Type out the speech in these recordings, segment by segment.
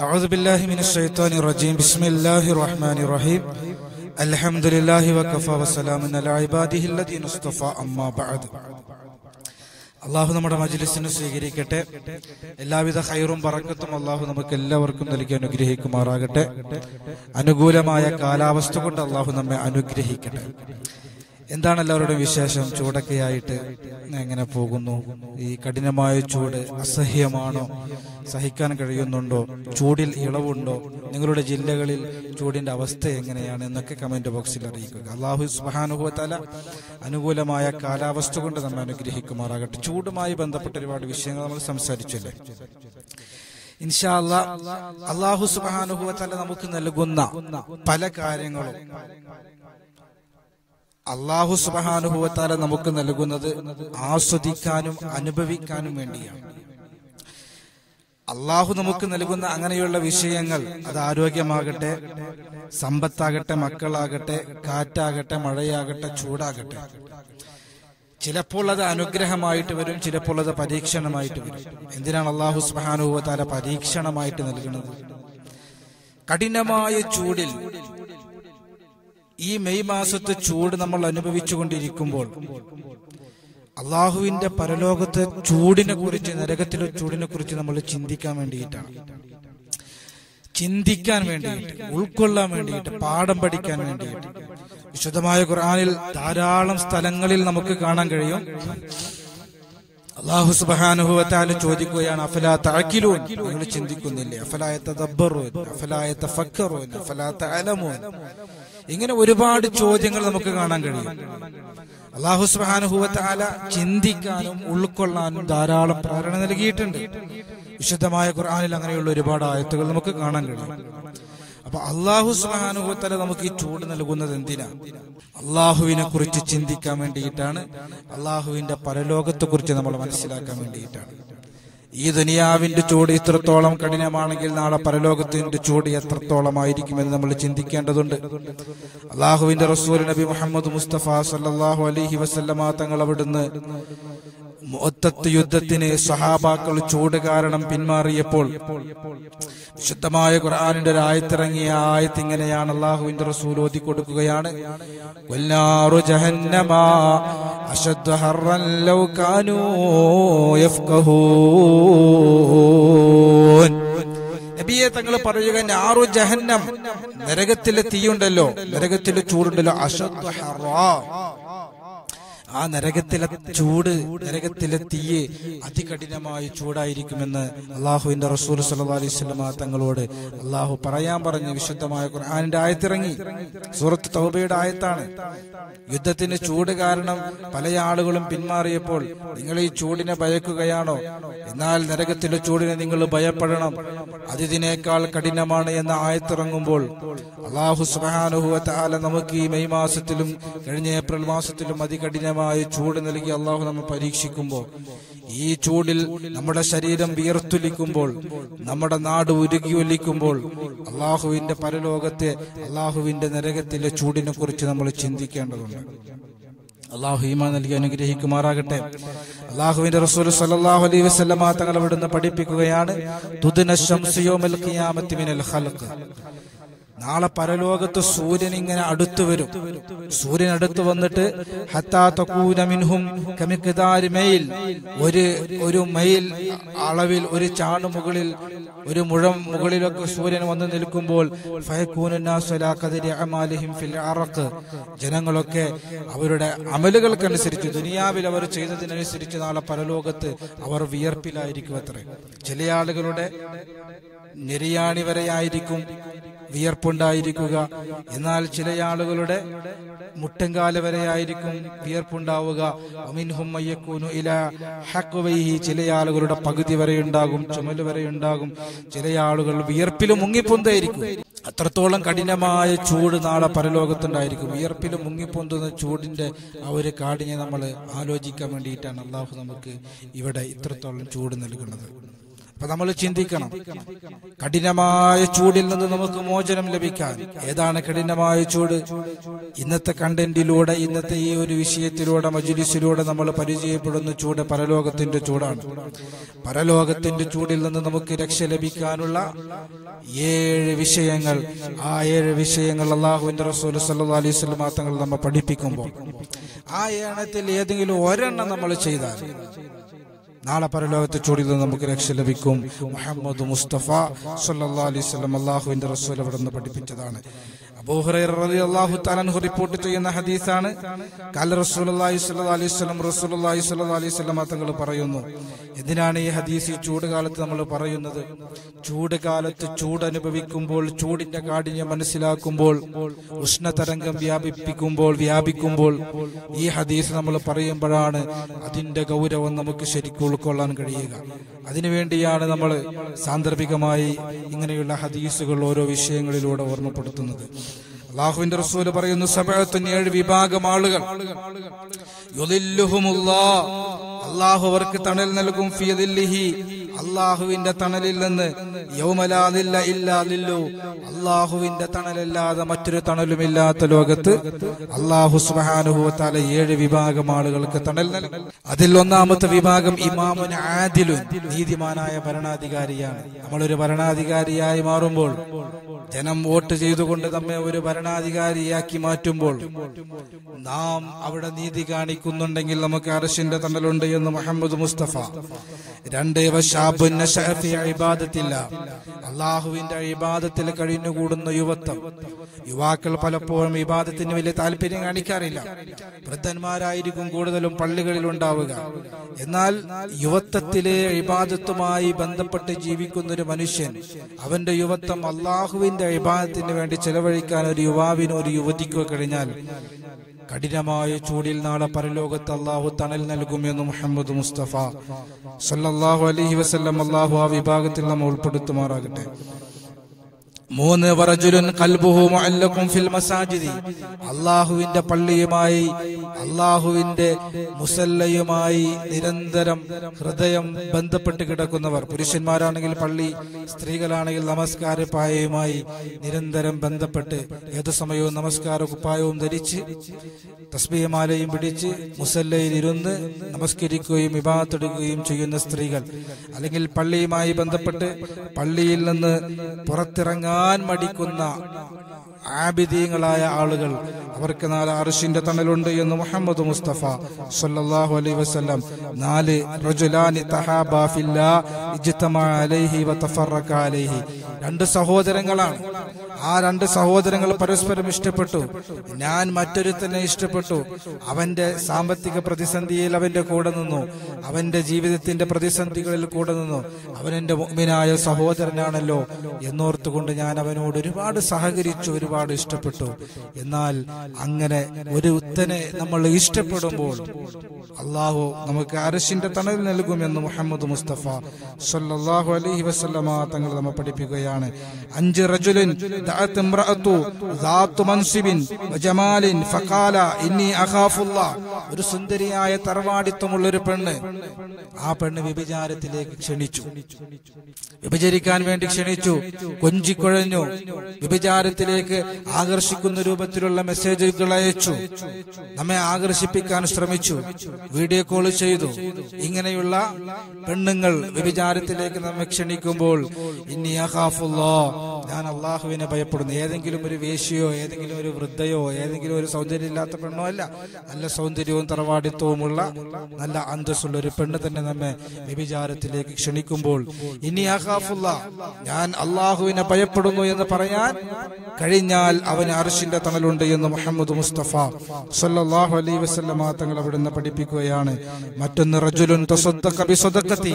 أعوذ بالله من الشيطان الرجيم بسم الله الرحمن الرحيم الحمد لله وكفى وسلام على عباده الذين اصطفى أما بعد അള്ളാഹു നമ്മുടെ മജ്‌ലിസിനെ സ്വീകരിക്കട്ടെ. എല്ലാവിധ ഖൈറും ബറക്കത്തും അള്ളാഹു നമുക്ക് എല്ലാവർക്കും നൽകി അനുഗ്രഹിക്കുമാറാകട്ടെ. അനുകൂലമായ കാലാവസ്ഥ കൊണ്ട് അള്ളാഹു നമ്മെ അനുഗ്രഹിക്കട്ടെ. എന്താണ് എല്ലാവരുടെയും വിശേഷം? ചൂടൊക്കെയായിട്ട് എങ്ങനെ പോകുന്നു? ഈ കഠിനമായ ചൂട് അസഹ്യമാണോ? സഹിക്കാൻ കഴിയുന്നുണ്ടോ? ചൂടിൽ ഇളവുണ്ടോ? നിങ്ങളുടെ ജില്ലകളിൽ ചൂടിന്റെ അവസ്ഥ എങ്ങനെയാണ് എന്നൊക്കെ കമന്റ് ബോക്സിൽ അറിയിക്കുക. അല്ലാഹു സുബ്ഹാനഹു വ തആല അനുകൂലമായ കാലാവസ്ഥ കൊണ്ട് നമ്മെ അനുഗ്രഹിക്കുമാറാകട്ടെ. ചൂടുമായി ബന്ധപ്പെട്ട ഒരുപാട് വിഷയങ്ങൾ നമ്മൾ സംസാരിച്ചല്ലേ. ഇൻഷാ അല്ലാഹ് അല്ലാഹു സുബ്ഹാനഹു വ തആല നമുക്ക് നൽകുന്ന പല കാര്യങ്ങളും അല്ലാഹു സുബ്ഹാനഹു വ തആല നമുക്ക് നൽകുന്നത് ആസ്വദിക്കാനും അനുഭവിക്കാനും വേണ്ടിയാണ്. അല്ലാഹു നമുക്ക് നൽകുന്ന അങ്ങനെയുള്ള വിഷയങ്ങൾ, അത് ആരോഗ്യമാകട്ടെ, സമ്പത്താകട്ടെ, മക്കളാകട്ടെ, കാറ്റാകട്ടെ, മഴയാകട്ടെ, ചൂടാകട്ടെ, ചിലപ്പോൾ അത് അനുഗ്രഹമായിട്ട് വരും, ചിലപ്പോൾ അത് പരീക്ഷണമായിട്ട് വരും. എന്തിനാണ് അല്ലാഹു സുബ്ഹാനഹു വ തആല പരീക്ഷണമായിട്ട് നൽകുന്നത്? കഠിനമായ ചൂടിൽ, ഈ മെയ് മാസത്തെ ചൂട് നമ്മൾ അനുഭവിച്ചു കൊണ്ടിരിക്കുമ്പോൾ അള്ളാഹുവിന്റെ പരലോകത്തെ ചൂടിനെ കുറിച്ച്, നരകത്തിലെ ചൂടിനെ കുറിച്ച് നമ്മൾ ചിന്തിക്കാൻ വേണ്ടിയിട്ടാണ്, ഉൾക്കൊള്ളാൻ വേണ്ടിയിട്ട്, പാഠം പഠിക്കാൻ വേണ്ടിയിട്ട്. വിശുദ്ധമായ ഖുർആനിൽ ധാരാളം സ്ഥലങ്ങളിൽ നമുക്ക് കാണാൻ കഴിയും. അല്ലാഹു സുബ്ഹാനഹു വ തആല ചോദിക്കുകയാണ്, അഫലാ തഅഖിലൂൻ, നിങ്ങൾ ചിന്തിക്കുന്നില്ലേ? അഫലാ യതദബ്ബറൂൻ, അഫലാ യതഫക്കറൂൻ, അഫലാ തഅലമൂൻ. ഇങ്ങനെ ഒരുപാട് ചോദ്യങ്ങൾ നമുക്ക് കാണാൻ കഴിയും. അല്ലാഹു സുബ്ഹാനഹു വ തആല ചിന്തിക്കാനും ഉൾക്കൊള്ളാനും ധാരാളം പ്രേരണ നൽകിയിട്ടുണ്ട്. വിശുദ്ധമായ ഖുർആനിൽ അങ്ങനെയുള്ള ഒരുപാട് ആയത്തുകൾ നമുക്ക് കാണാൻ കഴിയും. അപ്പൊ അല്ലാഹു സുബ്ഹാനഹു വ തആല നമുക്ക് ഈ ചൂട് നൽകുന്നത് എന്തിനാ? അള്ളാഹുവിനെ കുറിച്ച് ചിന്തിക്കാൻ വേണ്ടിയിട്ടാണ്. അള്ളാഹുവിന്റെ പരലോകത്തെ കുറിച്ച് നമ്മൾ മനസ്സിലാക്കാൻ വേണ്ടിയിട്ടാണ്. ഈ ദുനിയാവിന്റെ ചൂട് ഇത്രത്തോളം കഠിനമാണെങ്കിൽ നാളെ പരലോകത്തിന്റെ ചൂട് എത്രത്തോളമായിരിക്കുമെന്ന് നമ്മൾ ചിന്തിക്കേണ്ടതുണ്ട്. അള്ളാഹുവിന്റെ റസൂൽ നബി മുഹമ്മദ് മുസ്തഫ സല്ലല്ലാഹു അലൈഹി വസല്ലമ തങ്ങൾ അവിടുന്ന് മുഅത്തത്ത് യുദ്ധത്തിന് സ്വഹാബാക്കൾ ചൂട് കാരണം പിന്മാറിയപ്പോൾ വിശുദ്ധമായ ഖുർആനിന്റെ ഒരു ആയത്തിറങ്ങിയ ആയത്ത് ഇങ്ങനെയാണ്. അള്ളാഹുവിന്റെ റസൂൽ ഓതി കൊടുക്കുകയാണ്, വൽനാറു ജഹന്നമ അശദ്ദു ഹർറൻ ലൗ കാനൂ യഫ്ഖഹൂൻ. നബിയെ തങ്ങൾ പറയുക, നാറു ജഹന്നം, നരകത്തിലെ തീയുണ്ടല്ലോ, നരകത്തിലെ ചൂടുണ്ടല്ലോ, അശദ്ദു ഹർറാ, ആ നരകത്തിലെ ചൂട്, നരകത്തിലെ തീയെ അതികഠിനമായി ചൂടായിരിക്കുമെന്ന് അള്ളാഹുവിന്റെ റസൂൽ സല്ലല്ലാഹു അലൈഹി വസല്ലം തങ്ങളോട് അള്ളാഹു പറയാൻ പറഞ്ഞ് വിശുദ്ധമായ ഖുർആനിന്റെ ആയത്തിറങ്ങി. സൂറത്ത് തൗബയുടെ ആയത്താണ്. യുദ്ധത്തിന് ചൂട് കാരണം പല ആളുകളും പിന്മാറിയപ്പോൾ നിങ്ങൾ ഈ ചൂടിനെ ഭയക്കുകയാണോ? എന്നാൽ നരകത്തിലെ ചൂടിനെ നിങ്ങൾ ഭയപ്പെടണം, അതിനേക്കാൾ കഠിനമാണ് എന്ന ആയത്തിറങ്ങുമ്പോൾ അല്ലാഹു സുബ്ഹാനഹു വ തആല നമുക്ക് ഈ മെയ് മാസത്തിലും കഴിഞ്ഞ ഏപ്രിൽ മാസത്തിലും അതികഠിനമായ ചൂട് നൽകി അള്ളാഹു നമ്മെ പരീക്ഷിക്കുമ്പോൾ, ഈ ചൂടിൽ നമ്മുടെ ശരീരം വിയർത്തൊലിക്കുമ്പോൾ, നമ്മുടെ നാട് ഉരുകി ഒലിക്കുമ്പോൾ അള്ളാഹുവിന്റെ പരലോകത്തെ, അള്ളാഹുവിന്റെ നരകത്തിലെ ചൂടിനെ കുറിച്ച് നമ്മൾ ചിന്തിക്കേണ്ടതുണ്ട്. അള്ളാഹു ഈമാൻ നൽകി അനുഗ്രഹിക്കുമാറാകട്ടെ. അള്ളാഹുവിന്റെ റസൂൽ സല്ലല്ലാഹു അലൈഹി വസല്ലമ തങ്ങൾ അവിടുന്ന് പഠിപ്പിക്കുകയാണ്, തുദ്ന ശംസു യൗമൽ ഖിയാമത്തി മിനൽ ഖൽഖ്. നാളെ പരലോകത്ത് സൂര്യൻ ഇങ്ങനെ അടുത്തു വരും. സൂര്യൻ അടുത്ത് വന്നിട്ട് ഹത്താ തകൂന മിൻഹും കമിഖ്ദാരി മൈൽ, ഒരു മൈൽ അളവിൽ, ഒരു ചാണു മുകളിൽ, ഒരു മുഴം മുകളിലൊക്കെ സൂര്യൻ വന്നു നിൽക്കുമ്പോൾ ഫയകൂന നാസു ലാ ഖദരി അമാലിഹിം ഫിൽ അറഖ്, ജനങ്ങളൊക്കെ അവരുടെ അമലുകൾക്കനുസരിച്ച്, ദുനിയാവിൽ അവർ ചെയ്തതിനനുസരിച്ച് നാളെ പരലോകത്ത് അവർ വിയർപ്പിലായിരിക്കും അത്രേ. ചില ആളുകളുടെ നെരിയാണി വരെയായിരിക്കും വിയർപ്പുണ്ടായിരിക്കുക, എന്നാൽ ചില ആളുകളുടെ മുട്ടങ്കാല വരെയായിരിക്കും വിയർപ്പുണ്ടാവുക. അമിൻഹും മയ്യകൂനു ഇലാ ഹഖ്വൈഹി, ചില ആളുകളുടെ പകുതി വരെ ഉണ്ടാകും, ചുമല് വരെ ഉണ്ടാകും. ചില ആളുകൾ വിയർപ്പിൽ മുങ്ങിപ്പൊന്തായിരിക്കും. അത്രത്തോളം കഠിനമായ ചൂട് നാളെ പരലോകത്തുണ്ടായിരിക്കും. വിയർപ്പിൽ മുങ്ങിപ്പൊന്തുന്ന ചൂടിന്റെ ആ ഒരു കാഠിന്യം നമ്മൾ ആലോചിക്കാൻ വേണ്ടിയിട്ടാണ് അള്ളാഹു നമുക്ക് ഇവിടെ ഇത്രത്തോളം ചൂട് നൽകുന്നത്. അപ്പൊ നമ്മൾ ചിന്തിക്കണം, കഠിനമായ ചൂടിൽ നിന്ന് നമുക്ക് മോചനം ലഭിക്കാൻ. ഏതാണ് കഠിനമായ ചൂട്? ഇന്നത്തെ കണ്ടന്റിലൂടെ, ഇന്നത്തെ ഈ ഒരു വിഷയത്തിലൂടെ, മജ്‌ലിസിലൂടെ നമ്മൾ പരിചയപ്പെടുന്ന ചൂട് പരലോകത്തിന്റെ ചൂടാണ്. പരലോകത്തിന്റെ ചൂടിൽ നിന്ന് നമുക്ക് രക്ഷ ലഭിക്കാനുള്ള 7 വിഷയങ്ങൾ, ആ 7 വിഷയങ്ങൾ അല്ലാഹുവിന്റെ റസൂൽ സല്ലല്ലാഹു അലൈഹി വസല്ലം തങ്ങൾ നമ്മെ പഠിപ്പിക്കുമ്പോൾ ആ 7 ഏതെങ്കിലും ഒരെണ്ണം നമ്മൾ ചെയ്താൽ നാളെ പരലോകത്തെ ചൂടിൽ നിന്ന് നമുക്ക് രക്ഷ ലഭിക്കും. മുഹമ്മദ് മുസ്തഫ സല്ലല്ലാഹു അലൈഹി വസല്ലം അല്ലാഹുവിന്റെ റസൂൽ അവിടെ നിന്ന് പഠിപ്പിച്ചതാണ്. അബൂ ഹുറൈറ റളിയല്ലാഹു തആല അൻഹു റിപ്പോർട്ട് ചെയ്യുന്ന ഹദീസാണ്. ഖാല റസൂലുള്ളാഹി സ്വല്ലല്ലാഹു അലൈഹി വസല്ലം, റസൂലുള്ളാഹി സ്വല്ലല്ലാഹു അലൈഹി വസല്ലം തങ്ങൾ പറയുന്നു. എന്തിനാണ് ഈ ഹദീസ് ഈ ചൂട് കാലത്ത് നമ്മൾ പറയുന്നത്? ചൂട് കാലത്ത് ചൂട് അനുഭവിക്കുമ്പോൾ, ചൂടിന്റെ കാഠിന്യം മനസ്സിലാക്കുമ്പോൾ, ഉഷ്ണതരംഗം വ്യാപിക്കുമ്പോൾ ഈ ഹദീസ് നമ്മൾ പറയുമ്പോഴാണ് അതിന്റെ ഗൗരവം നമുക്ക് ശരിക്കും ഉൾക്കൊള്ളാൻ കഴിയുക. അതിനുവേണ്ടിയാണ് നമ്മൾ സാന്ദർഭികമായി ഇങ്ങനെയുള്ള ഹദീസുകൾ ഓരോ വിഷയങ്ങളിലൂടെ ഓർമ്മപ്പെടുത്തുന്നത്. അല്ലാഹുവിന്റെ റസൂൽ പറയുന്നു, 7 വിഭാഗം ആളുകൾ, യുളില്ലുഹുമുല്ലാഹ്, അല്ലാഹു അവർക്ക് തണൽ നൽകും, ഫീ ദില്ലിഹി, അല്ലാഹുവിന്റെ തണലിൽ നിന്ന്, യൗമ ലാ ദില്ല ഇല്ലാ ദില്ലു, അല്ലാഹുവിന്റെ തണലല്ലാതെ മറ്റൊരു തണലുമില്ലാത്ത ലോകത്ത് അല്ലാഹു സുബ്ഹാനഹു വ തആല 7 വിഭാഗം ആളുകൾക്ക് തണൽ നൽകും. അതിൽ ഒന്നാമത്തെ വിഭാഗം ഇമാമുൻ ആദിലുൻ, നീതിമാനായ ഭരണാധികാരിയാണ്. നമ്മളൊരു ഭരണാധികാരിയായി മാറുമ്പോൾ, ജനം വോട്ട് ചെയ്തുകൊണ്ട് നമ്മെ ഒരു ഭരണാധികാരിയാക്കി മാറ്റുമ്പോൾ നാം അവിടെ നീതി കാണിക്കുന്നുണ്ടെങ്കിൽ നമുക്ക് അർശിന്റെ തണലുണ്ട് എന്ന് മുഹമ്മദ് മുസ്തഫ. 2 അല്ലാഹുവിന്റെ ഇബാദത്തിൽ കഴിഞ്ഞുകൂടുന്ന യുവാക്കൾ പലപ്പോഴും ഇബാദത്തിന് വലിയ താല്പര്യം കാണിക്കാറില്ല. വൃദ്ധന്മാരായിരിക്കും കൂടുതലും പള്ളികളിൽ ഉണ്ടാവുക. എന്നാൽ യുവത്വത്തിലെ ഇബാദത്തുമായി ബന്ധപ്പെട്ട് ജീവിക്കുന്ന ഒരു മനുഷ്യൻ, അവന്റെ യുവത്വം അല്ലാഹുവിന്റെ ഇബാദത്തിന് വേണ്ടി ചെലവഴിക്കാൻ ഒരു യുവാവിനോ ഒരു യുവതിക്കോ കഴിഞ്ഞാൽ കഠിനമായ ചൂടിൽ നാളെ പരലോകത്ത് അല്ലാഹു തണൽ നൽകുമെന്ന് മുഹമ്മദ് മുസ്തഫ സല്ലല്ലാഹു അലൈഹി വസല്ലം. അല്ലാഹു ആ വിഭാഗത്തിൽ നമ്മൾ ഉൾപ്പെടുത്തുമാറാകട്ടെ. 3 വറജുലുൻ ഖൽബുഹു മുഅല്ലഖുൻ ഫിൽ മസാജിദി, അല്ലാഹുവിന്റെ പള്ളിയുമായി, അല്ലാഹുവിന്റെ മുസല്ലയുമായി നിരന്തരം ഹൃദയം ബന്ധപ്പെട്ട് കിടക്കുന്നവർ, പുരുഷന്മാരാണെങ്കിൽ പള്ളി, സ്ത്രീകളാണെങ്കിൽ നമസ്കാര പായയുമായി നിരന്തരം ബന്ധപ്പെട്ട് ഏതു സമയവും നമസ്കാര കുപ്പായവും ധരിച്ച് തസ്ബീഹ് പിടിച്ച് മുസല്ലയിൽ ഇരുന്ന് നമസ്കരിക്കുകയും ഇബാദത്ത് എടുക്കുകയും ചെയ്യുന്ന സ്ത്രീകൾ, അല്ലെങ്കിൽ പള്ളിയുമായി ബന്ധപ്പെട്ട് പള്ളിയിൽ നിന്ന് പുറത്തിറങ്ങാൻ മടിക്കുന്ന ആബിദീങ്ങളായ ആളുകൾ, അവർക്ക് നാളെ അർശിന്റെ തണലുണ്ട് എന്ന് മുഹമ്മദ് മുസ്തഫ സല്ലല്ലാഹു അലൈഹി വസല്ലം. 4 റജുലാനി തഹാബാ ഫില്ലാ ഇജ്തമാ അലൈഹി വതഫറഖ അലൈഹി, 2 സഹോദരങ്ങളാണ്. ആ 2 സഹോദരങ്ങൾ പരസ്പരം ഇഷ്ടപ്പെട്ടു. ഞാൻ മറ്റൊരുത്തനെ ഇഷ്ടപ്പെട്ടു. അവന്റെ സാമ്പത്തിക പ്രതിസന്ധിയിൽ അവന്റെ കൂടെ നിന്നു, അവന്റെ ജീവിതത്തിന്റെ പ്രതിസന്ധികളിൽ കൂടെ നിന്നു. അവൻ എന്റെ മുഅ്മിനായ സഹോദരനാണല്ലോ എന്നോർത്തുകൊണ്ട് ഞാൻ അവനോട് ഒരുപാട് സഹകരിച്ചു, ഒരുപാട് ഇഷ്ടപ്പെട്ടു. എന്നാൽ അങ്ങനെ ഒരു ഉത്തനെ നമ്മൾ ഇഷ്ടപ്പെടുമ്പോൾ അല്ലാഹു നമുക്ക് അർശിന്റെ തണൽ നൽകുമെന്ന് മുഹമ്മദ് മുസ്തഫ സല്ലല്ലാഹു അലൈഹി വസല്ലമ തങ്ങൾ നമ്മെ പഠിപ്പിക്കുകയാണ്. 5 റജുലുൻ ദഅത് ഇംറഅതു ദാതു മൻസിബിൻ വജമാലിൻ ഫഖാല ഇന്നി അഖാഫുല്ലാഹ്, ഒരു സുന്ദരിയായ തറവാടിത്തമുള്ള ഒരു പെണ്ണ്, ആ പെണ്ണ് വ്യഭിചാരത്തിലേക്ക് ക്ഷണിച്ചു, വ്യഭിചരിക്കാൻ വേണ്ടി ക്ഷണിച്ചു, കൊഞ്ചിക്കുഴഞ്ഞു, വ്യഭിചാരത്തിലേക്ക് ആകർഷിക്കുന്ന രൂപത്തിലുള്ള മെസ്സേജുകൾ അയച്ചു, നമ്മെ ആകർഷിപ്പിക്കാൻ ശ്രമിച്ചു, വീഡിയോ കോൾ ചെയ്തു. ഇങ്ങനെയുള്ള പെണ്ണുങ്ങൾ വ്യഭിചാരത്തിലേക്ക് നമ്മെ ക്ഷണിക്കുമ്പോൾ ഇന്നി അഖാഫുല്ലാഹ്, ഞാൻ അല്ലാഹുവിനെ ഭയപ്പെടുന്നു. ഏതെങ്കിലും ഒരു വേശ്യയോ ഏതെങ്കിലും ഒരു വൃദ്ധയോ ഏതെങ്കിലും ഒരു സൗന്ദര്യമില്ലാത്ത പെണ്ണോ അല്ല, നല്ല സൗന്ദര്യവും തറവാടിത്വവുമുള്ള നല്ല അന്തസ്സുള്ള ഒരു പെണ്ണ് തന്നെ നമ്മെ വ്യഭിചാരത്തിലേക്ക് ക്ഷണിക്കുമ്പോൾ ഇന്നി അഖാഫുല്ലാഹ്, ഞാൻ അല്ലാഹുവിനെ ഭയപ്പെടുന്നു എന്ന് പറയാൻ കഴിഞ്ഞാൽ അവന് അർശിന്റെ തണലുണ്ട് എന്ന് മുഹമ്മദ് മുസ്തഫ സല്ലല്ലാഹു അലൈഹി വസല്ലമ തങ്ങൾ അവിടുന്ന് പഠിപ്പിക്കുകയാണ്. മറ്റൊന്ന് റജുലുൻ തസദ്ദഖ ബിസദഖതി,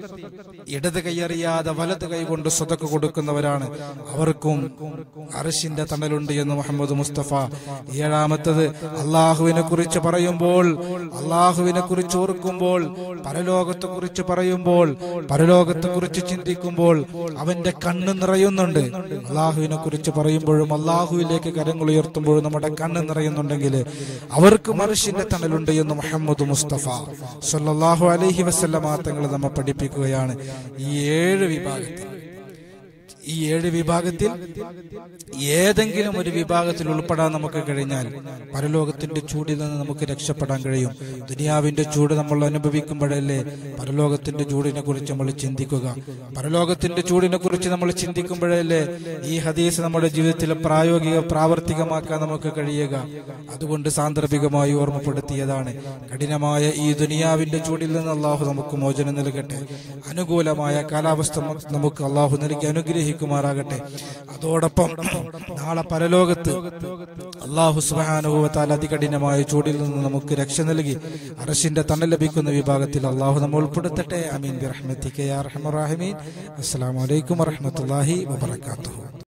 ഇടത് കൈയറിയാതെ വലത് കൈ കൊണ്ട് സദഖ കൊടുക്കുന്നവരാണ്, അവർക്കും അർശിന്റെ തണലുണ്ട് എന്ന് മുഹമ്മദ് മുസ്തഫ. 7-മത്തത് അല്ലാഹുവിനെ കുറിച്ച് പറയുമ്പോൾ, അല്ലാഹുവിനെ കുറിച്ച് ഓർക്കുമ്പോൾ, പരലോകത്തെ കുറിച്ച് പറയുമ്പോൾ, പരലോകത്തെ കുറിച്ച് ചിന്തിക്കുമ്പോൾ അവന്റെ കണ്ണ് നിറയുന്നുണ്ട്. അല്ലാഹുവിനെ കുറിച്ച് പറയുമ്പോഴും അല്ലാഹുവിലേക്ക് കരങ്ങൾ ഉയർത്തുമ്പോഴും നമ്മുടെ കണ്ണ് നിറയുന്നുണ്ടെങ്കിൽ അവർക്ക് അർശിന്റെ തണലുണ്ട് എന്ന് മുഹമ്മദ് മുസ്തഫ സല്ലല്ലാഹു അലൈഹി വസല്ലമ തങ്ങൾ നമ്മെ പഠിപ്പിക്കുകയാണ്. ഈ 7 വിഭാഗത്തിൽ. ഈ 7 വിഭാഗത്തിൽ ഏതെങ്കിലും ഒരു വിഭാഗത്തിൽ ഉൾപ്പെടാൻ നമുക്ക് കഴിഞ്ഞാൽ പരലോകത്തിന്റെ ചൂടിൽ നിന്ന് നമുക്ക് രക്ഷപ്പെടാൻ കഴിയും. ദുനിയാവിന്റെ ചൂട് നമ്മൾ അനുഭവിക്കുമ്പോഴല്ലേ പരലോകത്തിന്റെ ചൂടിനെ കുറിച്ച് നമ്മൾ ചിന്തിക്കുക. പരലോകത്തിന്റെ ചൂടിനെ കുറിച്ച് നമ്മൾ ചിന്തിക്കുമ്പോഴല്ലേ ഈ ഹദീസ് നമ്മുടെ ജീവിതത്തിൽ പ്രാവർത്തികമാക്കാൻ നമുക്ക് കഴിയുക. അതുകൊണ്ട് സാന്ദർഭികമായി ഓർമ്മപ്പെടുത്തിയതാണ്. കഠിനമായ ഈ ദുനിയാവിന്റെ ചൂടിൽ നിന്ന് അള്ളാഹു നമുക്ക് മോചനം നൽകട്ടെ. അനുകൂലമായ കാലാവസ്ഥ നമുക്ക് അള്ളാഹു നൽകി അനുഗ്രഹിക്കുമാറാകട്ടെ. അതോടൊപ്പം നാളെ പരലോകത്ത് അല്ലാഹു സുബ്ഹാനഹു വ തആല അതികഠിനമായ ചൂടിൽ നിന്ന് നമുക്ക് രക്ഷ നൽകി അർശിന്റെ തണൽ ലഭിക്കുന്ന വിഭാഗത്തിൽ അല്ലാഹു നമ്മെ ഉൾപ്പെടുത്തട്ടെ. ആമീൻ ബിറഹ്മതിക യാ അർഹമർ റഹീമീൻ. അസ്സലാമു അലൈക്കും വറഹ്മത്തുള്ളാഹി വബറകാതുഹു.